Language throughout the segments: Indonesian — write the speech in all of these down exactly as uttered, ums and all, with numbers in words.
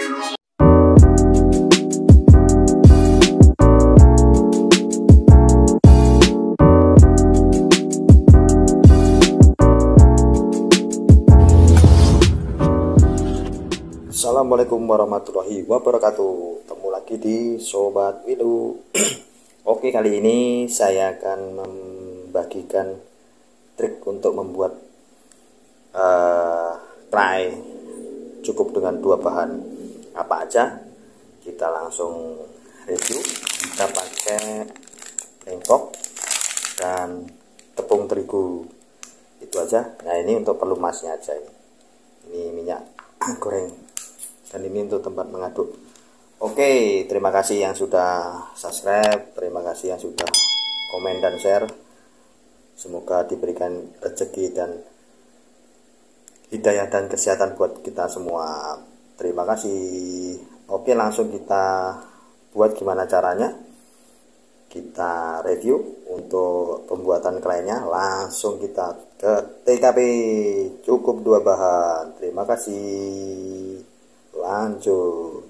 Assalamualaikum warahmatullahi wabarakatuh. Ketemu lagi di Sobat Wilu. Oke, kali ini saya akan membagikan trik untuk membuat uh, clay cukup dengan dua bahan. Apa aja? Kita langsung review. Kita pakai bengkok dan tepung terigu. Itu aja. Nah, ini untuk pelumasnya aja ini. Ini minyak goreng. Dan ini untuk tempat mengaduk. Oke, terima kasih yang sudah subscribe, terima kasih yang sudah komen dan share. Semoga diberikan rezeki dan hidayah dan kesehatan buat kita semua. Terima kasih. Oke, langsung kita buat gimana caranya. Kita review untuk pembuatan kliennya. Langsung kita ke T K P. Cukup dua bahan. Terima kasih. Lanjut.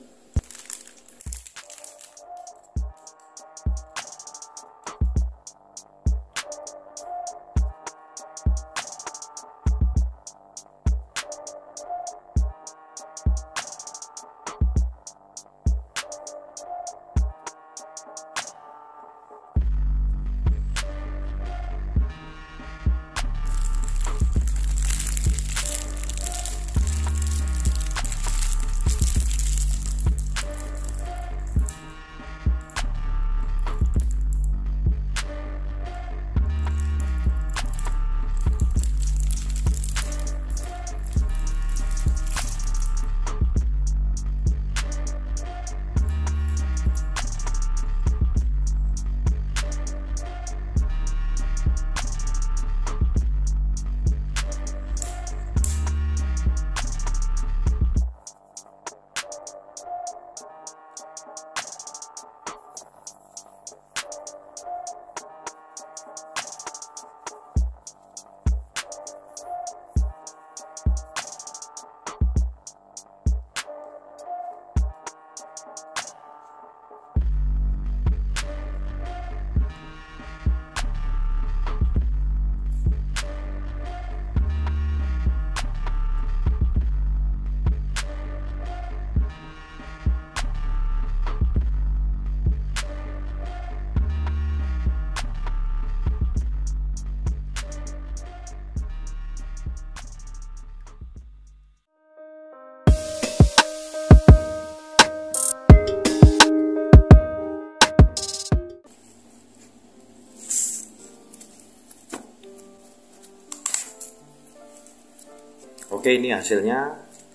Oke, ini hasilnya.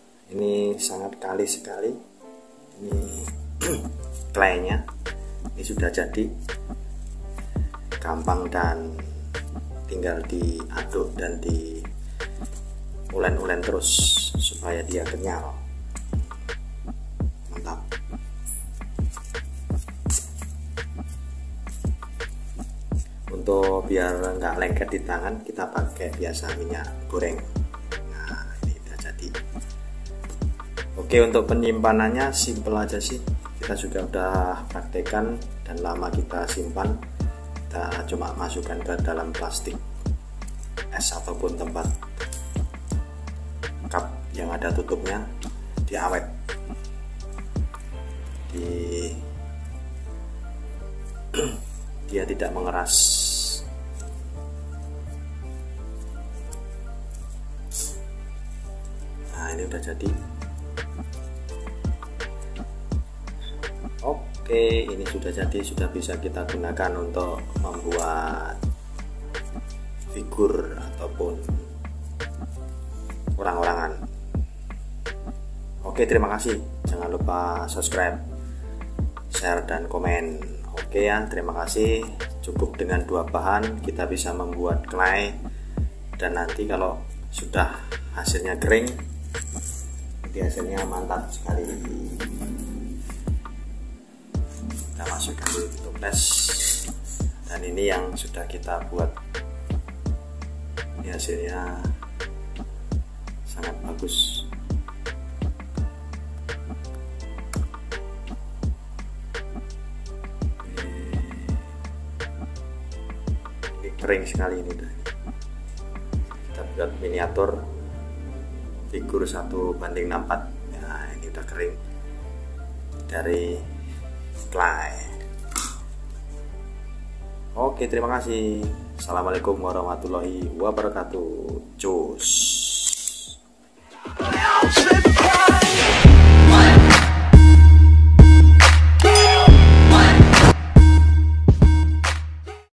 Ini sangat kali sekali. Ini klaynya. Ini sudah jadi. Gampang dan tinggal diaduk dan di ulen-ulen terus supaya dia kenyal. Mantap. Untuk biar nggak lengket di tangan, kita pakai biasa minyak goreng. Oke, untuk penyimpanannya simple aja sih. Kita juga udah praktekkan dan lama kita simpan. Kita cuma masukkan ke dalam plastik es ataupun tempat cup yang ada tutupnya, diawet. Di dia tidak mengeras. Nah, ini udah jadi. Oke, ini sudah jadi, sudah bisa kita gunakan untuk membuat figur ataupun orang-orangan. Oke, terima kasih. Jangan lupa subscribe, share, dan komen. Oke ya, terima kasih. Cukup dengan dua bahan kita bisa membuat clay. Dan nanti kalau sudah hasilnya kering, nanti hasilnya mantap sekali. Kita masukkan dulu toples. Dan ini yang sudah kita buat. Ini hasilnya sangat bagus. kering sekali ini udah. Kita buat miniatur figur satu banding enam puluh empat. Nah ini udah kering dari Clay. Oke, terima kasih. Assalamualaikum warahmatullahi wabarakatuh. Cus.